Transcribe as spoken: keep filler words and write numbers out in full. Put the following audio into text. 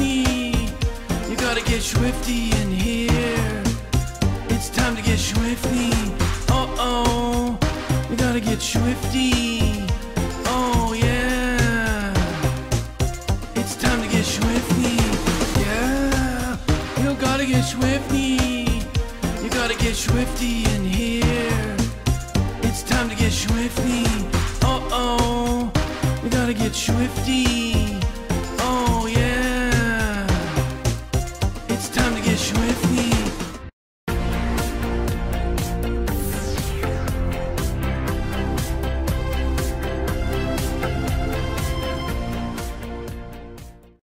Schwifty. You gotta get Schwifty in here. It's time to get Schwifty. Uh-oh, you gotta get Schwifty. Oh yeah, it's time to get Schwifty. Yeah, you gotta get Schwifty. You gotta get Schwifty in here. It's time to get Schwifty. Uh-oh, you gotta get Schwifty.